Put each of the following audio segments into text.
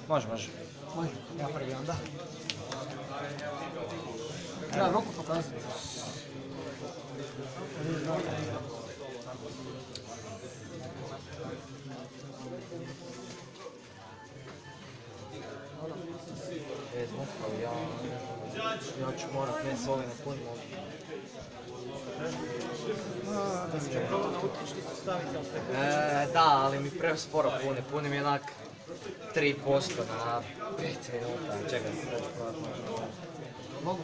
Može, može. Može, ja prvi onda. Treba ruku pokazati. Ja ću morat mjesec ovime punim ovdje. Da, ali mi presporo punim jednak 3% na 5 minuta. Čekaj, da ću probati. Mogu?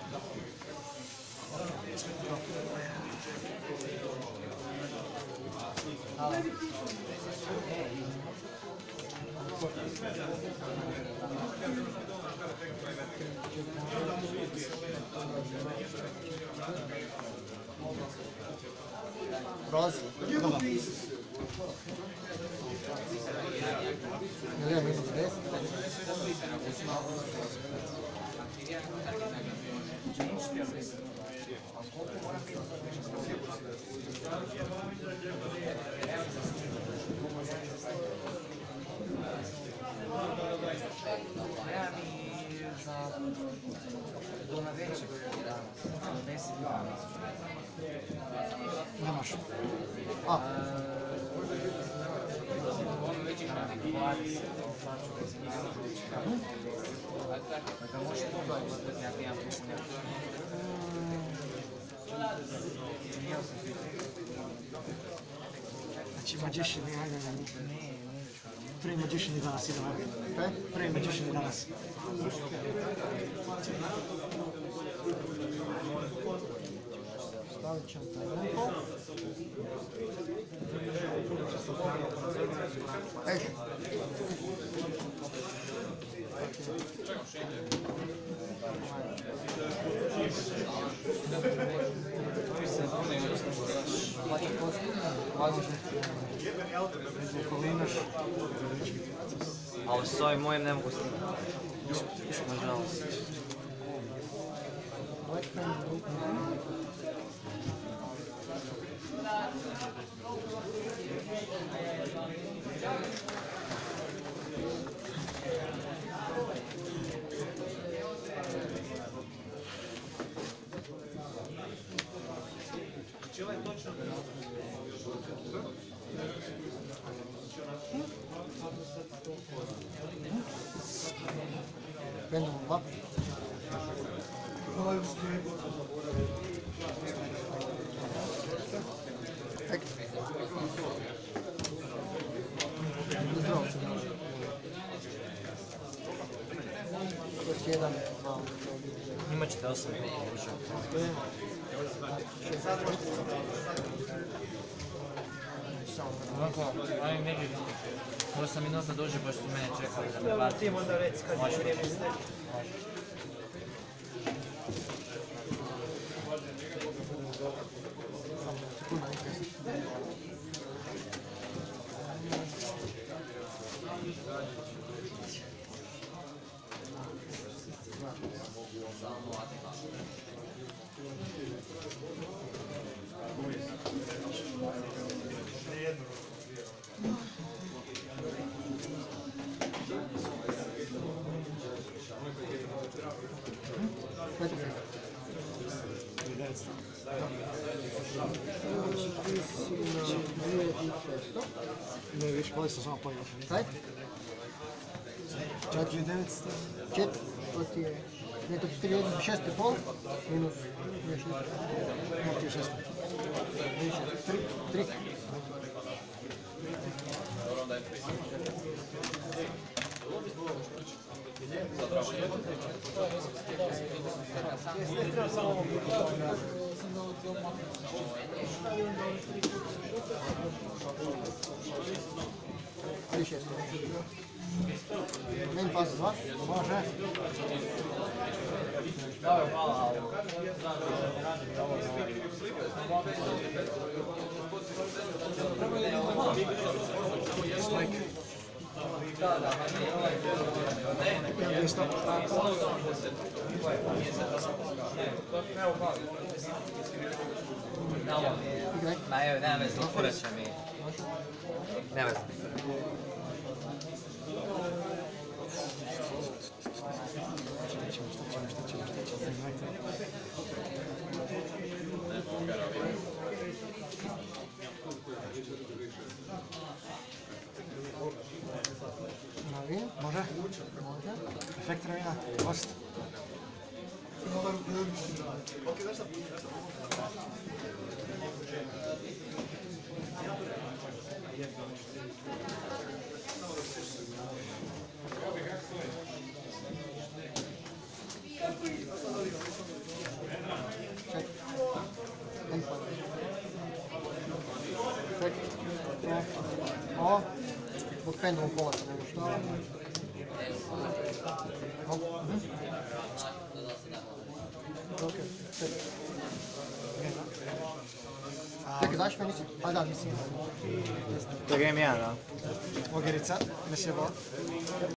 Prolazi. Dobar. Ili je minus 10? Nemaš. A. Znači, Magician je, ajde, prvi Magician je danas, idemo. Prvi Magician je danas. Stavit ćemo taj ruku. Eš. Ali s ovim mojim ne mogu snimati. Nažalost. Pendulum up. Imat ćete 8 minuta više. Ovako, ajme među 8 minuta duže, pošto su mene čekali da me bacim. Ti možda reci kad je vrijeme izde. Ne, više bolje sam samo pojel. Kaj? 4900. 4, to ti je... Ne, to ti je 6,5 minus 6. Ne, ti je 6. 3. Ali 6. Main faz 2. Može. Hvala. Strike. Ja bih stop. Igraj. Ma evo, nema veze, otvorit će mi. Nema veze. Novi, može? Može. Efekt Ravina, gost. Ček. Ček. Ovo. Zbog pendulum pola se nego što. Čekaj, daš me nisi? A da, nisi. To je game 1, da? Ogerica, ne sjebao.